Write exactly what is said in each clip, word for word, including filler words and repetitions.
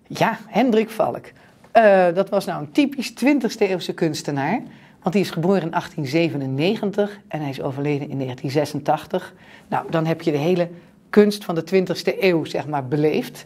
Ja, Hendrik Valk. Uh, dat was nou een typisch twintigste eeuwse kunstenaar. Want die is geboren in achttien zevenennegentig en hij is overleden in negentien zesentachtig. Nou, dan heb je de hele kunst van de twintigste eeuw, zeg maar, beleefd.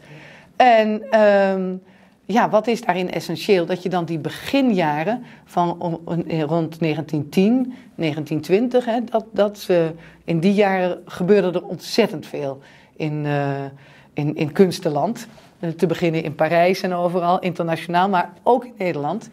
En uh, ja, wat is daarin essentieel? Dat je dan die beginjaren van om, rond negentien tien, negentien twintig, hè, dat, dat, uh, in die jaren gebeurde er ontzettend veel in, uh, in, in kunstenland. Uh, te beginnen in Parijs en overal, internationaal, maar ook in Nederland.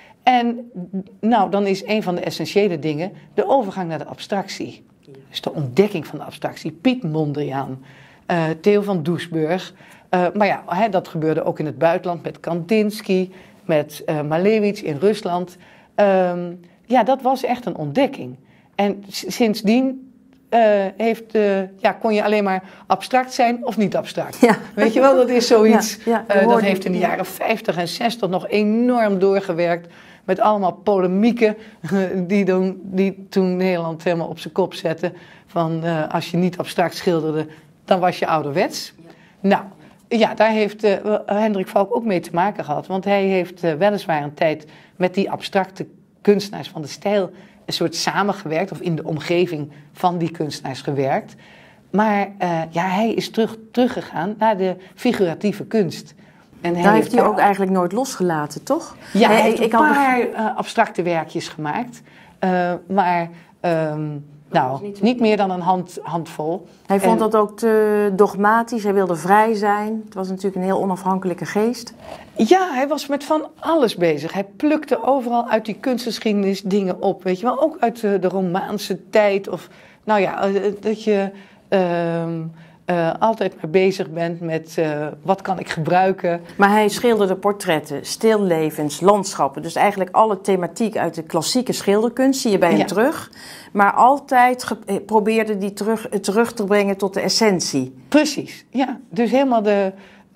En nou, dan is een van de essentiële dingen de overgang naar de abstractie. Dus de ontdekking van de abstractie. Piet Mondriaan, uh, Theo van Doesburg. Uh, maar ja, hè, dat gebeurde ook in het buitenland met Kandinsky, met uh, Malevich in Rusland. Um, ja, dat was echt een ontdekking. En sindsdien uh, heeft, uh, ja, kon je alleen maar abstract zijn of niet abstract. Ja. Weet je wel, dat is zoiets. Ja, ja, uh, dat heeft in de jaren vijftig en zestig nog enorm doorgewerkt. Met allemaal polemieken die, doen, die toen Nederland helemaal op zijn kop zetten. Van uh, als je niet abstract schilderde, dan was je ouderwets. Ja. Nou, ja, daar heeft uh, Hendrik Valk ook mee te maken gehad. Want hij heeft uh, weliswaar een tijd met die abstracte kunstenaars van de stijl een soort samengewerkt. Of in de omgeving van die kunstenaars gewerkt. Maar uh, ja, hij is terug, teruggegaan naar de figuratieve kunst. En hij Daar heeft hij ook eigenlijk nooit losgelaten, toch? Ja, hij heeft een paar uh, abstracte werkjes gemaakt. Uh, maar um, nou, niet, niet meer dan een hand, handvol. Hij vond en, dat ook te dogmatisch. Hij wilde vrij zijn. Het was natuurlijk een heel onafhankelijke geest. Ja, hij was met van alles bezig. Hij plukte overal uit die kunstgeschiedenis dingen op. Weet je wel, ook uit uh, de Romaanse tijd. Of, nou ja, uh, dat je... Uh, Uh, altijd maar bezig bent met uh, wat kan ik gebruiken. Maar hij schilderde portretten, stillevens, landschappen. Dus eigenlijk alle thematiek uit de klassieke schilderkunst zie je bij hem ja. terug. Maar altijd ge- probeerde hij terug, terug te brengen tot de essentie. Precies, ja. Dus helemaal de...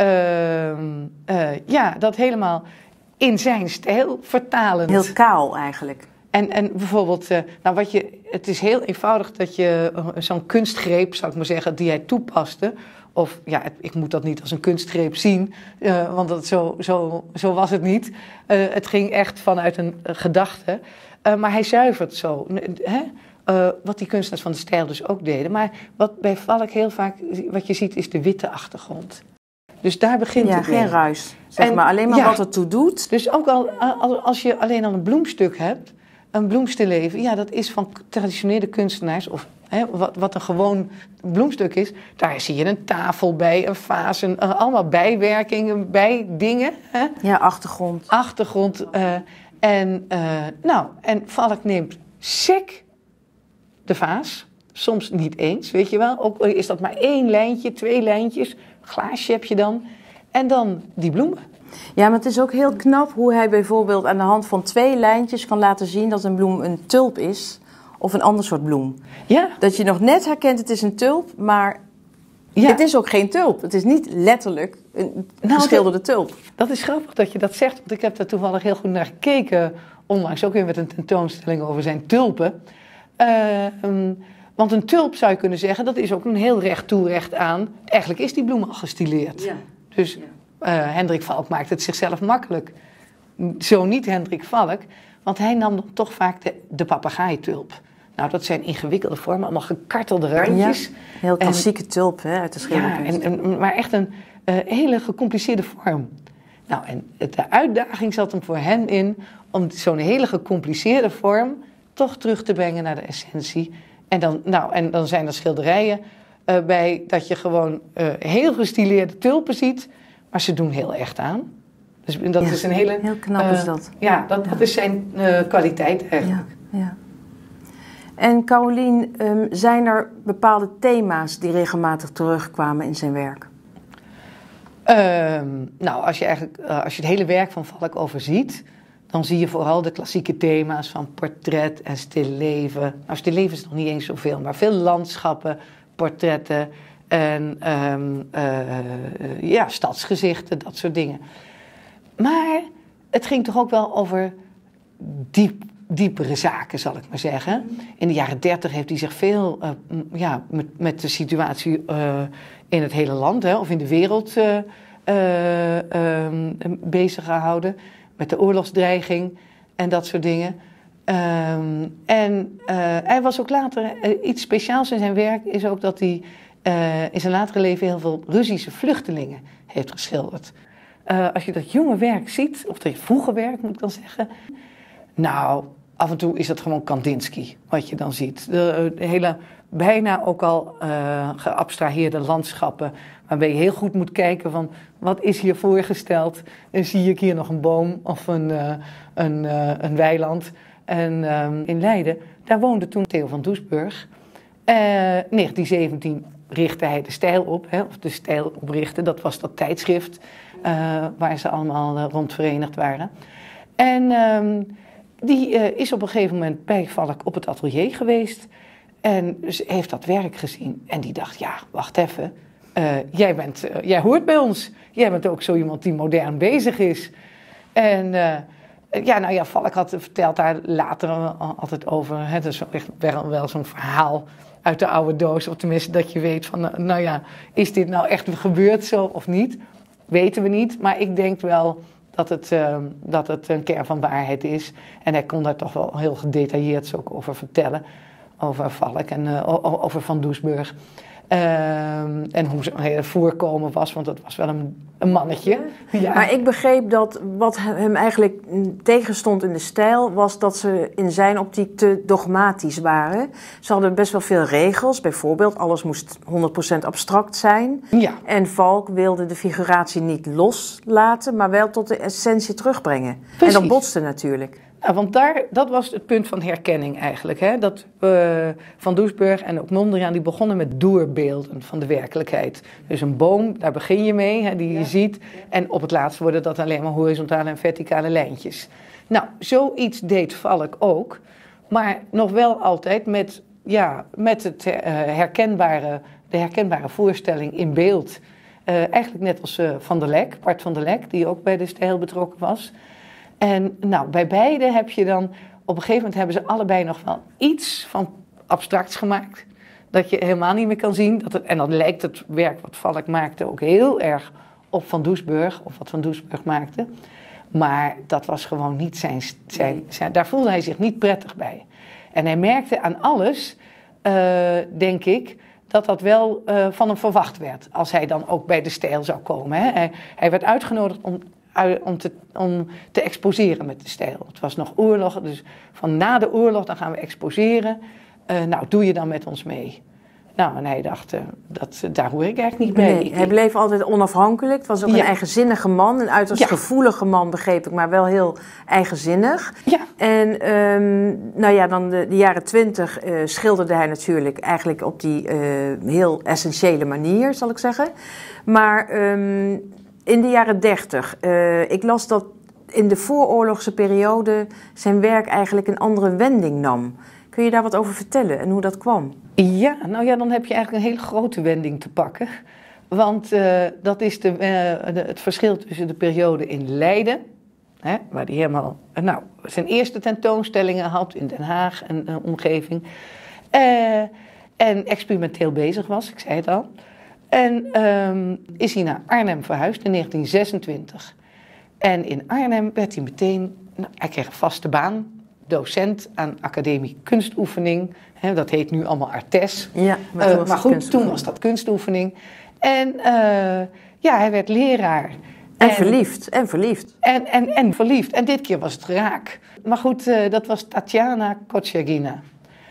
Uh, uh, ja, dat helemaal in zijn stijl vertalend. Heel kaal eigenlijk. En, en bijvoorbeeld, uh, nou wat je, het is heel eenvoudig dat je uh, zo'n kunstgreep, zou ik maar zeggen, die hij toepaste. Of ja, het, ik moet dat niet als een kunstgreep zien, uh, want dat, zo, zo, zo was het niet. Uh, het ging echt vanuit een uh, gedachte. Uh, maar hij zuivert zo. Hè? Uh, wat die kunstenaars van de stijl dus ook deden. Maar wat bij Valk heel vaak, wat je ziet, is de witte achtergrond. Dus daar begint ja, het geen mee. ruis, zeg en, maar. Alleen maar ja, wat het toe doet. Dus ook al als je alleen al een bloemstuk hebt, een bloemstilleven, ja, dat is van traditionele kunstenaars, of hè, wat, wat een gewoon bloemstuk is, daar zie je een tafel bij, een vaas, een, uh, allemaal bijwerkingen, bij dingen. Hè? Ja, achtergrond. Achtergrond. Uh, en, uh, nou, en Valk neemt sec de vaas, soms niet eens, weet je wel. Ook is dat maar één lijntje, twee lijntjes, glaasje heb je dan. En dan die bloemen. Ja, maar het is ook heel knap hoe hij bijvoorbeeld aan de hand van twee lijntjes kan laten zien dat een bloem een tulp is of een ander soort bloem. Ja. Dat je nog net herkent het is een tulp, maar ja. het is ook geen tulp. Het is niet letterlijk een nou, geschilderde tulp. Dat is grappig dat je dat zegt, want ik heb daar toevallig heel goed naar gekeken, onlangs ook weer met een tentoonstelling over zijn tulpen. Uh, um, want een tulp zou je kunnen zeggen, dat is ook een heel recht toe recht aan. Eigenlijk is die bloem al gestileerd. Ja. Dus... Ja. Uh, Hendrik Valk maakt het zichzelf makkelijk. Zo niet Hendrik Valk, want hij nam dan toch vaak de, de papegaaitulp. Nou, dat zijn ingewikkelde vormen, allemaal gekartelde randjes. Ja, heel klassieke en, tulp hè, uit de schilderkunst. Ja, en, en, maar echt een uh, hele gecompliceerde vorm. Nou, en de uitdaging zat hem voor hem in om zo'n hele gecompliceerde vorm toch terug te brengen naar de essentie. En dan, nou, en dan zijn er schilderijen uh, bij dat je gewoon uh, heel gestileerde tulpen ziet. Maar ze doen heel echt aan. Dus dat ja, is een hele... Heel knap uh, is dat. Ja, dat, ja. dat is zijn uh, kwaliteit eigenlijk. Ja, ja. En Carolien, um, zijn er bepaalde thema's die regelmatig terugkwamen in zijn werk? Um, nou, als je, eigenlijk, uh, als je het hele werk van Valk overziet, dan zie je vooral de klassieke thema's van portret en stilleven. Nou, stilleven is nog niet eens zoveel, maar veel landschappen, portretten... En um, uh, uh, ja, stadsgezichten, dat soort dingen. Maar het ging toch ook wel over diep, diepere zaken, zal ik maar zeggen. In de jaren dertig heeft hij zich veel uh, ja, met, met de situatie uh, in het hele land, hè, of in de wereld uh, uh, um, bezig gehouden. Met de oorlogsdreiging en dat soort dingen. Um, en uh, hij was ook later, uh, iets speciaals in zijn werk is ook dat hij uh, in zijn latere leven heel veel Russische vluchtelingen heeft geschilderd. Uh, als je dat jonge werk ziet, of dat vroege werk moet ik dan zeggen. Nou, af en toe is dat gewoon Kandinsky wat je dan ziet. De, de hele, bijna ook al uh, geabstraheerde landschappen. Waarbij je heel goed moet kijken van wat is hier voorgesteld. En zie ik hier nog een boom of een, uh, een, uh, een weiland. En um, in Leiden, daar woonde toen Theo van Doesburg. Uh, negentien zeventien richtte hij de Stijl op, hè, of de Stijl oprichtte. Dat was dat tijdschrift uh, waar ze allemaal uh, rond verenigd waren. En um, die uh, is op een gegeven moment bij Valk op het atelier geweest. En dus heeft dat werk gezien. En die dacht, ja, wacht even. Uh, jij, bent, uh, jij hoort bij ons. Jij bent ook zo iemand die modern bezig is. En... Uh, Ja, nou ja, Valk had verteld daar later altijd over. Het is echt wel, wel zo'n verhaal uit de oude doos. Of tenminste dat je weet van, nou ja, is dit nou echt gebeurd zo of niet? Weten we niet, maar ik denk wel dat het, uh, dat het een kern van waarheid is. En hij kon daar toch wel heel gedetailleerd ook over vertellen. Over Valk en uh, over Van Doesburg. Uh, en hoe zijn voorkomen was, want dat was wel een, een mannetje. Ja. Maar ik begreep dat wat hem eigenlijk tegenstond in de stijl was dat ze in zijn optiek te dogmatisch waren. Ze hadden best wel veel regels, bijvoorbeeld alles moest honderd procent abstract zijn. Ja. En Valk wilde de figuratie niet loslaten, maar wel tot de essentie terugbrengen. Precies. En dat botste natuurlijk. Nou, want daar, dat was het punt van herkenning eigenlijk. Hè? Dat uh, Van Doesburg en ook Mondriaan die begonnen met doorbeelden van de werkelijkheid. Dus een boom, daar begin je mee, hè, die je ja. ziet. En op het laatst worden dat alleen maar horizontale en verticale lijntjes. Nou, zoiets deed Valk ook. Maar nog wel altijd met, ja, met het uh, herkenbare, de herkenbare voorstelling in beeld. Uh, eigenlijk net als uh, Van der Lek, Bart van der Lek, die ook bij de stijl betrokken was. En nou, bij beide heb je dan, op een gegeven moment hebben ze allebei nog wel iets van abstracts gemaakt. Dat je helemaal niet meer kan zien. Dat het, en dan lijkt het werk wat Valk maakte ook heel erg op Van Doesburg, of wat Van Doesburg maakte. Maar dat was gewoon niet zijn, zijn, zijn daar voelde hij zich niet prettig bij. En hij merkte aan alles, uh, denk ik, dat dat wel uh, van hem verwacht werd. Als hij dan ook bij de stijl zou komen. Hè. Hij, hij werd uitgenodigd om... Om te, om te exposeren met de stijl. Het was nog oorlog, dus van na de oorlog dan gaan we exposeren. Uh, nou, doe je dan met ons mee? Nou, en hij dacht, uh, dat, daar hoor ik eigenlijk niet bij. Nee, hij bleef altijd onafhankelijk. Het was ook ja. een eigenzinnige man, een uiterst ja. gevoelige man, begreep ik, maar wel heel eigenzinnig. Ja. En um, nou ja, dan de, de jaren twintig uh, schilderde hij natuurlijk eigenlijk op die uh, heel essentiële manier, zal ik zeggen. Maar... Um, in de jaren dertig, uh, ik las dat in de vooroorlogse periode zijn werk eigenlijk een andere wending nam. Kun je daar wat over vertellen en hoe dat kwam? Ja, nou ja, dan heb je eigenlijk een hele grote wending te pakken. Want uh, dat is de, uh, de, het verschil tussen de periode in Leiden, hè, waar hij helemaal nou, zijn eerste tentoonstellingen had in Den Haag en uh, omgeving. Uh, en experimenteel bezig was, ik zei het al. En um, is hij naar Arnhem verhuisd in negentien zesentwintig. En in Arnhem werd hij meteen, nou, hij kreeg een vaste baan, docent aan Academie Kunstoefening. He, dat heet nu allemaal Artes. Ja, maar, uh, maar goed, toen was dat kunstoefening. En uh, ja, hij werd leraar. En, en verliefd, en verliefd. En, en, en verliefd. En dit keer was het raak. Maar goed, uh, dat was Tatjana Kotsiagina.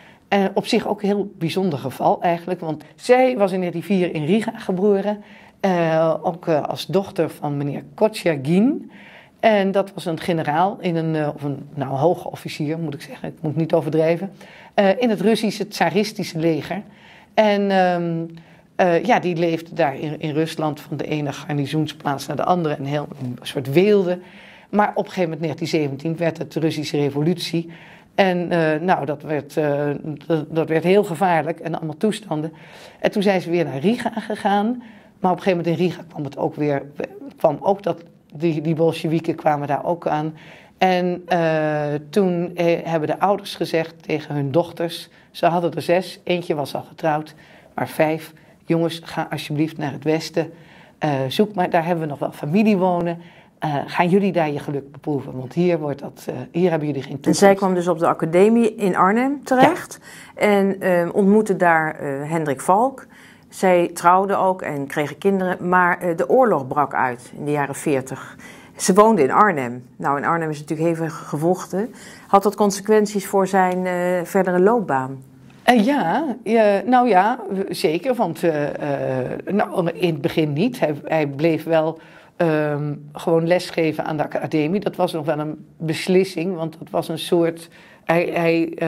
En op zich ook een heel bijzonder geval eigenlijk, want zij was in negentien vier in Riga geboren, uh, ook uh, als dochter van meneer Kotsiagin. En dat was een generaal, in een, uh, of een nou, hoge officier moet ik zeggen, ik moet niet overdrijven, uh, in het Russische tsaristische leger. En um, uh, ja, die leefde daar in, in Rusland van de ene garnizoensplaats naar de andere, een heel een soort weelde. Maar op een gegeven moment, negentien zeventien, werd het de Russische revolutie. En uh, nou, dat werd, uh, dat, dat werd heel gevaarlijk en allemaal toestanden. En toen zijn ze weer naar Riga gegaan. Maar op een gegeven moment in Riga kwam het ook weer, kwam ook dat, die, die Bolsjewieken kwamen daar ook aan. En uh, toen eh, hebben de ouders gezegd tegen hun dochters, ze hadden er zes, eentje was al getrouwd, maar vijf, jongens, ga alsjeblieft naar het westen. Uh, zoek maar, daar hebben we nog wel familie wonen. Uh, gaan jullie daar je geluk beproeven? Want hier, wordt dat, uh, hier hebben jullie geen toekomst. En zij kwam dus op de academie in Arnhem terecht. Ja. En uh, ontmoette daar uh, Hendrik Valk. Zij trouwde ook en kregen kinderen. Maar uh, de oorlog brak uit in de jaren veertig. Ze woonde in Arnhem. Nou, in Arnhem is natuurlijk heel veel gevochten. Had dat consequenties voor zijn uh, verdere loopbaan? Uh, ja, uh, nou ja, zeker. Want uh, uh, nou, in het begin niet. Hij, hij bleef wel um, gewoon lesgeven aan de academie. Dat was nog wel een beslissing, want dat was een soort... Hij, hij,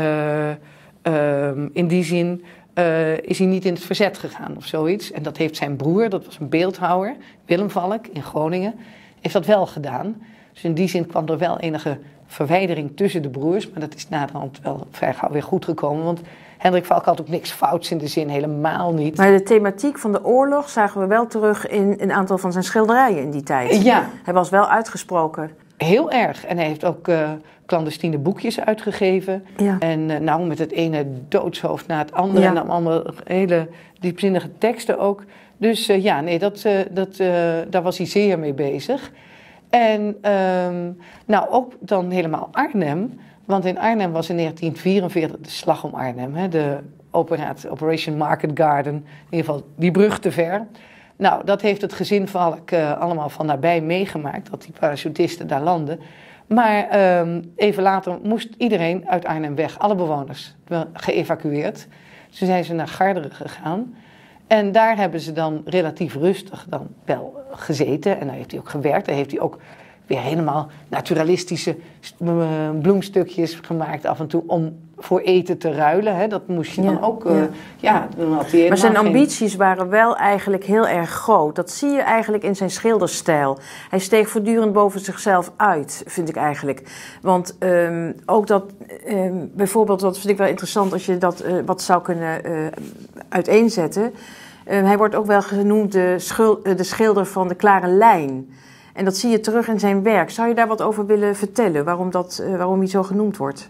uh, um, in die zin uh, is hij niet in het verzet gegaan of zoiets. En dat heeft zijn broer, dat was een beeldhouwer, Willem Valk in Groningen, heeft dat wel gedaan. Dus in die zin kwam er wel enige verwijdering tussen de broers. Maar dat is naderhand wel vrij gauw weer goed gekomen. Want Hendrik Valk had ook niks fouts in de zin, helemaal niet. Maar de thematiek van de oorlog zagen we wel terug in een aantal van zijn schilderijen in die tijd. Ja. Hij was wel uitgesproken. Heel erg. En hij heeft ook uh, clandestine boekjes uitgegeven. Ja. En uh, nou, met het ene doodshoofd na het andere. Ja. En dan allemaal hele diepzinnige teksten ook. Dus uh, ja, nee, dat, uh, dat, uh, daar was hij zeer mee bezig. En um, nou, ook dan helemaal Arnhem. Want in Arnhem was in negentien vierenveertig de slag om Arnhem. Hè, de operatie, Operation Market Garden. In ieder geval die brug te ver. Nou, dat heeft het gezin Valk uh, allemaal van nabij meegemaakt. Dat die parachutisten daar landen. Maar um, even later moest iedereen uit Arnhem weg. Alle bewoners geëvacueerd. Toen zijn ze naar Garderen gegaan. En daar hebben ze dan relatief rustig dan wel gezeten. En daar heeft hij ook gewerkt. Daar heeft hij ook weer helemaal naturalistische bloemstukjes gemaakt af en toe om voor eten te ruilen. Hè. Dat moest je dan ja, ook... Uh, ja. Ja, dan had hij maar zijn ambities geen... waren wel eigenlijk heel erg groot. Dat zie je eigenlijk in zijn schilderstijl. Hij steeg voortdurend boven zichzelf uit, vind ik eigenlijk. Want um, ook dat... Um, bijvoorbeeld, dat vind ik wel interessant als je dat uh, wat zou kunnen uh, uiteenzetten. Uh, hij wordt ook wel genoemd de, schul, uh, de schilder van de klare lijn. En dat zie je terug in zijn werk. Zou je daar wat over willen vertellen? Waarom, dat, uh, waarom hij zo genoemd wordt?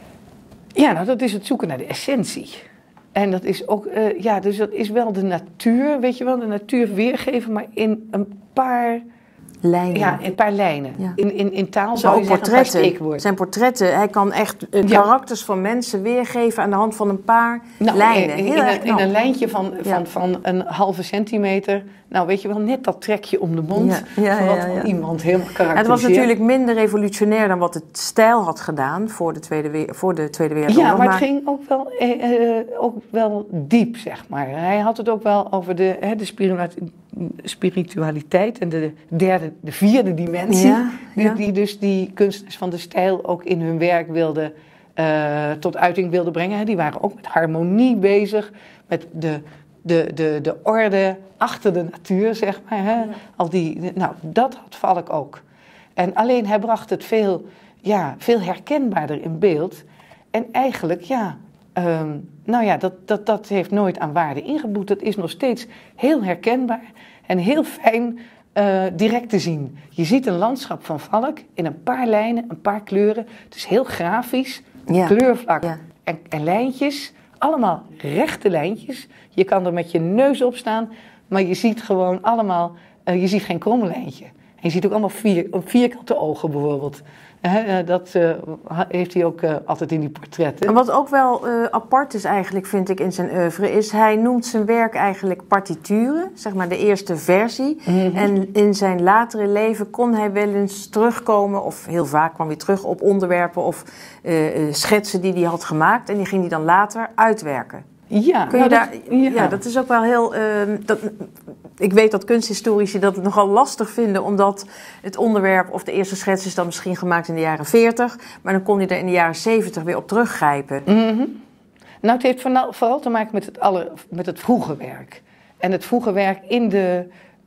Ja, nou dat is het zoeken naar de essentie. En dat is ook, uh, ja, dus dat is wel de natuur, weet je wel, de natuur weergeven, maar in een paar lijnen. Ja, een paar lijnen. Ja. In, in, in taal zou maar je zeggen een paar steekwoorden. Zijn portretten, hij kan echt uh, ja. karakters van mensen weergeven aan de hand van een paar nou, lijnen. In, in, in, een, in een lijntje van, ja. van, van een halve centimeter. Nou, weet je wel, net dat trekje om de mond. Ja. Ja, ja, ja, ja. Iemand helemaal karakteriseert. Het was natuurlijk minder revolutionair dan wat het stijl had gedaan voor de Tweede, voor de tweede Wereldoorlog. Ja, maar, maar het ging ook wel, eh, eh, ook wel diep, zeg maar. Hij had het ook wel over de, hè, de spiritualiteit en de derde, de vierde dimensie. Ja, ja. Die, die dus die kunstenaars van de stijl ook in hun werk wilden, uh, tot uiting wilden brengen. Die waren ook met harmonie bezig, met de... De, de, de orde achter de natuur, zeg maar. Hè? Ja. Al die, nou, dat had Valk ook. En alleen hij bracht het veel, ja, veel herkenbaarder in beeld. En eigenlijk, ja, um, nou ja, dat, dat, dat heeft nooit aan waarde ingeboet. Dat is nog steeds heel herkenbaar en heel fijn uh, direct te zien. Je ziet een landschap van Valk in een paar lijnen, een paar kleuren. Het is heel grafisch, ja. kleurvlak ja. en, en lijntjes. Allemaal rechte lijntjes. Je kan er met je neus op staan, maar je ziet gewoon allemaal, uh, je ziet geen kromme lijntje. En je ziet ook allemaal vier, vierkante ogen bijvoorbeeld. Uh, dat uh, heeft hij ook uh, altijd in die portretten. En wat ook wel uh, apart is eigenlijk, vind ik, in zijn oeuvre, is hij noemt zijn werk eigenlijk partituren, zeg maar de eerste versie. Mm-hmm. En in zijn latere leven kon hij wel eens terugkomen, of heel vaak kwam hij terug op onderwerpen of uh, uh, schetsen die hij had gemaakt. En die ging hij dan later uitwerken. Ja, Kun je nou, daar, dat, ja. ja, dat is ook wel heel... Uh, dat, ik weet dat kunsthistorici dat nogal lastig vinden, omdat het onderwerp of de eerste schets is dan misschien gemaakt in de jaren veertig, maar dan kon je er in de jaren zeventig weer op teruggrijpen. Mm-hmm. Nou, het heeft vooral te maken met het, alle, met het vroege werk. En het vroege werk in de,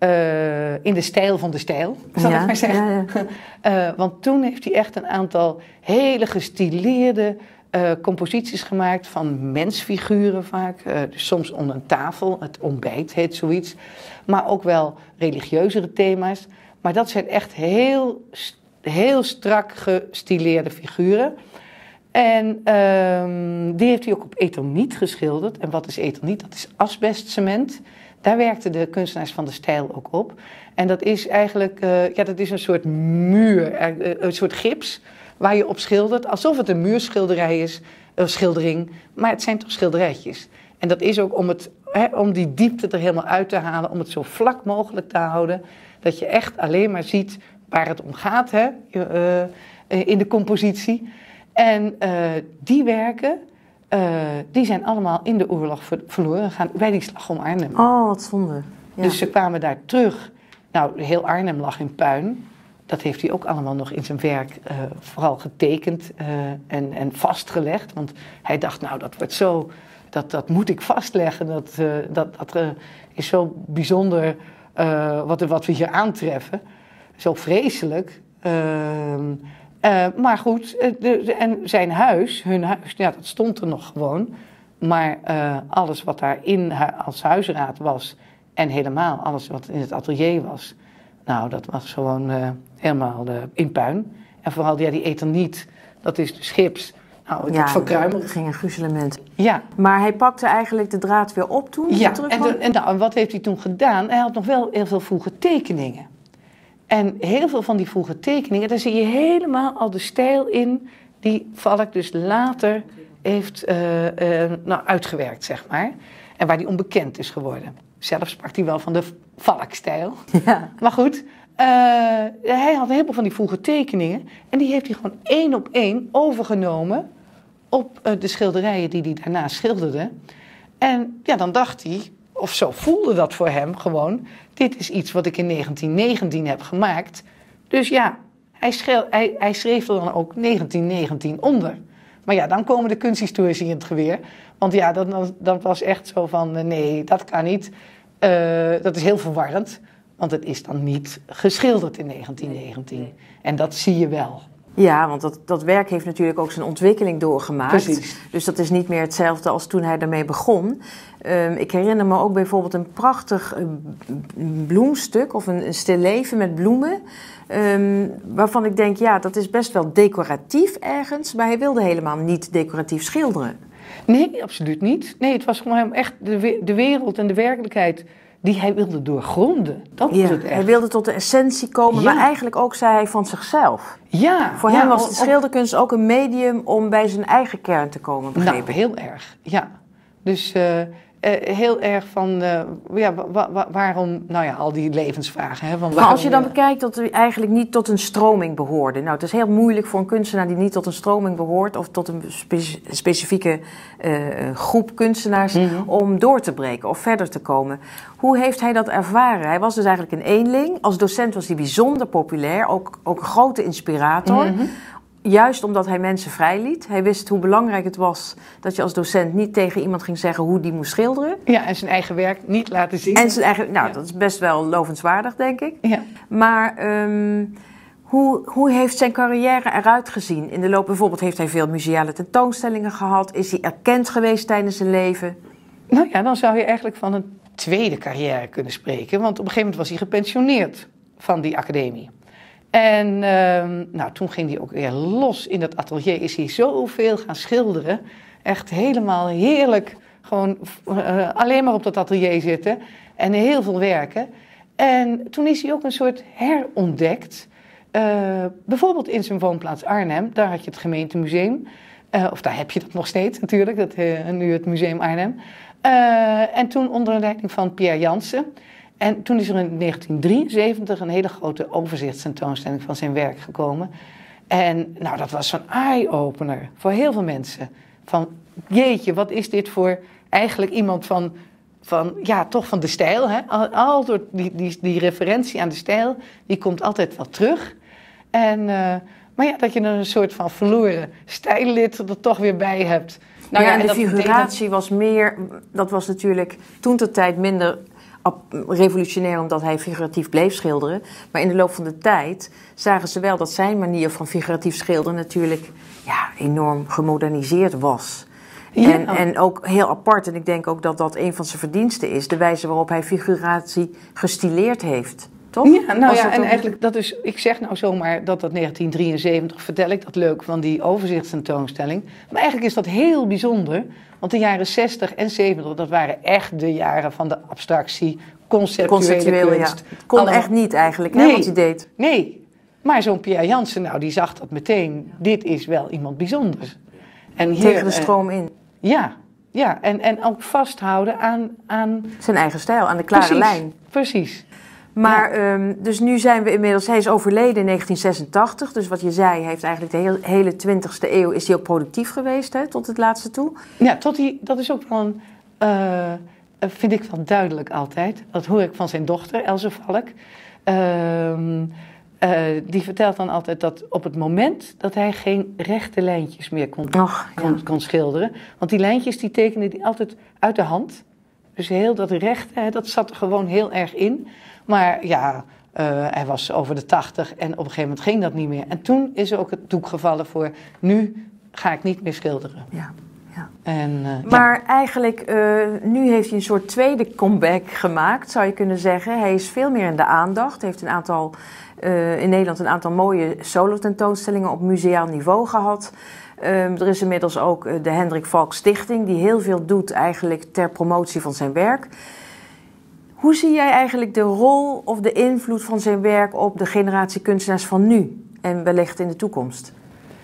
uh, in de stijl van de stijl, zal ja, ik maar zeggen. Ja, ja. Uh, want toen heeft hij echt een aantal hele gestileerde Uh, composities gemaakt van mensfiguren vaak. Uh, dus soms onder een tafel, het ontbijt heet zoiets. Maar ook wel religieuzere thema's. Maar dat zijn echt heel, heel strak gestileerde figuren. En uh, die heeft hij ook op etherniet geschilderd. En wat is etherniet? Dat is asbestcement. Daar werkten de kunstenaars van de stijl ook op. En dat is eigenlijk uh, ja, dat is een soort muur, een soort gips waar je op schildert. Alsof het een muurschilderij is, een schildering. Maar het zijn toch schilderijtjes. En dat is ook om, het, hè, om die diepte er helemaal uit te halen. Om het zo vlak mogelijk te houden. Dat je echt alleen maar ziet waar het om gaat, hè, uh, in de compositie. En uh, die werken, uh, die zijn allemaal in de oorlog verloren gegaan bij die slag om Arnhem. Oh, wat zonde. Ja. Dus ze kwamen daar terug. Nou, heel Arnhem lag in puin. Dat heeft hij ook allemaal nog in zijn werk uh, vooral getekend uh, en, en vastgelegd. Want hij dacht, nou, dat wordt zo, dat, dat moet ik vastleggen. Dat, uh, dat, dat uh, is zo bijzonder uh, wat, wat we hier aantreffen. Zo vreselijk. Uh, uh, maar goed, uh, de, en zijn huis, hun huis, ja, dat stond er nog gewoon. Maar uh, alles wat daar in hu- als huisraad was en helemaal alles wat in het atelier was, nou, dat was gewoon uh, helemaal uh, in puin. En vooral ja, die eterniet, dat is dus gips. Nou, het ja, verkruimeld. Er ging een gruzelement. Ja. Maar hij pakte eigenlijk de draad weer op toen? Ja, en, de, en, nou, en wat heeft hij toen gedaan? Hij had nog wel heel veel vroege tekeningen. En heel veel van die vroege tekeningen, daar zie je helemaal al de stijl in die Valk dus later heeft uh, uh, nou, uitgewerkt, zeg maar. En waar die onbekend is geworden. Zelf sprak hij wel van de Valk-stijl. Ja. Maar goed, uh, hij had een heleboel van die vroege tekeningen. En die heeft hij gewoon één op één overgenomen op uh, de schilderijen die hij daarna schilderde. En ja, dan dacht hij, of zo voelde dat voor hem gewoon, dit is iets wat ik in negentien negentien heb gemaakt. Dus ja, hij, schreef, hij, hij schreef er dan ook negentien negentien onder. Maar ja, dan komen de kunsthistorici in het geweer. Want ja, dat, dat was echt zo van, nee, dat kan niet. Uh, dat is heel verwarrend, want het is dan niet geschilderd in negentien negentien. Nee, nee. En dat zie je wel. Ja, want dat, dat werk heeft natuurlijk ook zijn ontwikkeling doorgemaakt. Precies. Dus dat is niet meer hetzelfde als toen hij daarmee begon. Um, ik herinner me ook bijvoorbeeld een prachtig uh, bloemstuk of een, een stilleven met bloemen. Um, waarvan ik denk, ja, dat is best wel decoratief ergens. Maar hij wilde helemaal niet decoratief schilderen. Nee, absoluut niet. Nee, het was gewoon hem echt de, de wereld en de werkelijkheid die hij wilde doorgronden. Dat was ja, het echt. Hij wilde tot de essentie komen, ja. Maar eigenlijk ook, zei hij, van zichzelf. Ja. Voor ja, hem was de schilderkunst ook een medium om bij zijn eigen kern te komen, begrepen. Nou, heel erg, ja. Dus uh, uh, heel erg van, uh, ja, wa- wa- waarom, nou ja, al die levensvragen. Hè, van maar waarom, als je dan bekijkt dat hij eigenlijk niet tot een stroming behoorde. Nou, het is heel moeilijk voor een kunstenaar die niet tot een stroming behoort, of tot een spe- specifieke uh, groep kunstenaars, mm-hmm. om door te breken of verder te komen. Hoe heeft hij dat ervaren? Hij was dus eigenlijk een eenling. Als docent was hij bijzonder populair, ook, ook een grote inspirator. Mm-hmm. Juist omdat hij mensen vrijliet. Hij wist hoe belangrijk het was dat je als docent niet tegen iemand ging zeggen hoe die moest schilderen. Ja, en zijn eigen werk niet laten zien. En zijn eigen, nou, ja. dat is best wel lovenswaardig, denk ik. Ja. Maar um, hoe, hoe heeft zijn carrière eruit gezien? In de loop bijvoorbeeld heeft hij veel museale tentoonstellingen gehad. Is hij erkend geweest tijdens zijn leven? Nou ja, dan zou je eigenlijk van een tweede carrière kunnen spreken. Want op een gegeven moment was hij gepensioneerd van die academie. En uh, nou, toen ging hij ook weer los in dat atelier. Is hij zoveel gaan schilderen. Echt helemaal heerlijk. Gewoon uh, alleen maar op dat atelier zitten. En heel veel werken. En toen is hij ook een soort herontdekt. Uh, bijvoorbeeld in zijn woonplaats Arnhem. Daar had je het gemeentemuseum. Uh, of daar heb je dat nog steeds natuurlijk. Dat, uh, nu het Museum Arnhem. Uh, en toen onder de leiding van Pierre Jansen. En toen is er in negentien drieënzeventig een hele grote overzichtstentoonstelling van zijn werk gekomen. En nou, dat was zo'n eye-opener voor heel veel mensen. Van, jeetje, wat is dit voor eigenlijk iemand van, van ja, toch van de stijl. Hè? Al, al door die, die, die referentie aan de stijl, die komt altijd wel terug. En, uh, maar ja, dat je er een soort van verloren stijllid er toch weer bij hebt. Nou ja, ja, en de figuratie was meer, dat was natuurlijk toen ter tijd minder revolutionair omdat hij figuratief bleef schilderen. Maar in de loop van de tijd zagen ze wel dat zijn manier van figuratief schilderen natuurlijk ja, enorm gemoderniseerd was. Ja. En, en ook heel apart, en ik denk ook dat dat een van zijn verdiensten is, de wijze waarop hij figuratie gestileerd heeft. toch? Ja, nou Was ja, dat en ook- eigenlijk, dat is, ik zeg nou zomaar dat dat negentien drieënzeventig, vertel ik dat leuk van die overzichtstentoonstelling. Maar eigenlijk is dat heel bijzonder, want de jaren zestig en zeventig, dat waren echt de jaren van de abstractie, conceptuele Conceptueel, ja. kunst. Het kon Allemaal- echt niet eigenlijk, hè, Nee. wat hij deed. Nee, maar zo'n Pierre Jansen, nou, die zag dat meteen, dit is wel iemand bijzonders. En hier, Tegen de eh, stroom in. ja, ja en, en ook vasthouden aan... aan Zijn eigen stijl, aan de klare precies, lijn. Precies. Maar ehm, dus nu zijn we inmiddels, hij is overleden in negentien zesentachtig. Dus wat je zei, hij heeft eigenlijk de heel, hele twintigste eeuw, is hij ook productief geweest, hè, tot het laatste toe. Ja, tot die, dat is ook wel een, eh, vind ik wel duidelijk altijd. Dat hoor ik van zijn dochter, Else Valk. Ehm, eh, die vertelt dan altijd dat op het moment dat hij geen rechte lijntjes meer kon, Och, ja. kon, kon schilderen. Want die lijntjes die tekende hij altijd uit de hand. Dus heel dat rechte, hè, dat zat er gewoon heel erg in. Maar ja, uh, hij was over de tachtig en op een gegeven moment ging dat niet meer. En toen is er ook het doek gevallen voor, nu ga ik niet meer schilderen. Ja. Ja. En, uh, Maar ja. eigenlijk, uh, nu heeft hij een soort tweede comeback gemaakt, zou je kunnen zeggen. Hij is veel meer in de aandacht. Hij heeft een aantal, uh, in Nederland een aantal mooie solo-tentoonstellingen op museaal niveau gehad. Um, er is inmiddels ook uh, de Hendrik Valk Stichting, die heel veel doet eigenlijk ter promotie van zijn werk. Hoe zie jij eigenlijk de rol of de invloed van zijn werk op de generatie kunstenaars van nu en wellicht in de toekomst?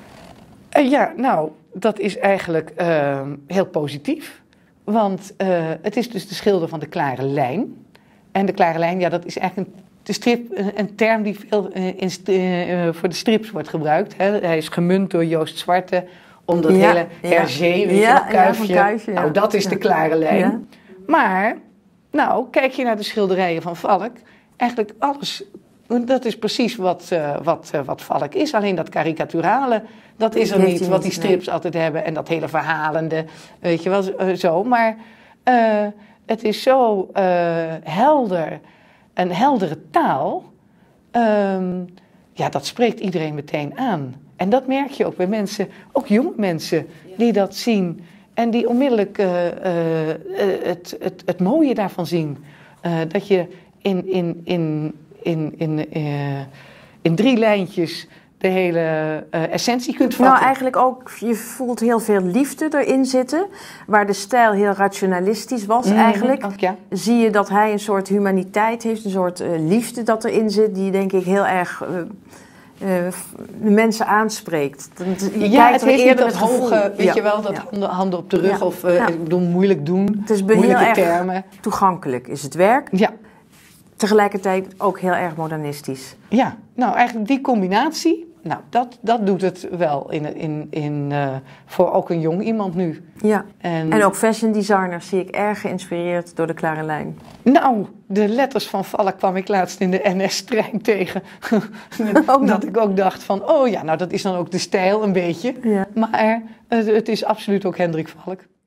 Uh, ja, nou, dat is eigenlijk uh, heel positief. Want uh, het is dus de schilder van de klare lijn. En de klare lijn, ja, dat is eigenlijk een, de strip, een term die veel uh, in, uh, voor de strips wordt gebruikt. Hè. Hij is gemunt door Joost Zwarte om dat ja, hele ja. Hergé, weet je, ja, dat kuifje. Ja, kuifje ja. Nou, dat is ja. de klare lijn. Ja. Maar, nou, kijk je naar de schilderijen van Valk, eigenlijk alles, dat is precies wat, uh, wat, uh, wat Valk is. Alleen dat karikaturale, dat is er niet, wat die strips nee. altijd hebben. En dat hele verhalende, weet je wel, uh, zo. Maar uh, het is zo uh, helder, een heldere taal. Um, ja, dat spreekt iedereen meteen aan. En dat merk je ook bij mensen, ook jonge mensen, die dat zien. En die onmiddellijk uh, uh, het, het, het mooie daarvan zien. Uh, dat je in, in, in, in, in, uh, in drie lijntjes de hele uh, essentie kunt vatten. Nou, eigenlijk ook, je voelt heel veel liefde erin zitten. Waar de stijl heel rationalistisch was mm-hmm, eigenlijk. Ook, ja. Zie je dat hij een soort humaniteit heeft, een soort uh, liefde dat erin zit. Die denk ik heel erg uh, uh, de mensen aanspreekt. Je ja, het heeft niet dat hoge, weet ja. je wel, dat ja. handen, handen op de rug ja. of uh, ja. ik bedoel, moeilijk doen, het is moeilijke heel termen. Erg toegankelijk is het werk. Ja. Tegelijkertijd ook heel erg modernistisch. Ja, nou eigenlijk die combinatie, nou dat, dat doet het wel in, in, in, uh, voor ook een jong iemand nu. Ja, en, en ook fashion designers zie ik erg geïnspireerd door de klare lijn. Nou, de letters van Valk kwam ik laatst in de N S-trein tegen. oh, dat ik ook dacht van, oh ja, nou dat is dan ook de stijl een beetje. Ja. Maar uh, het is absoluut ook Hendrik Valk.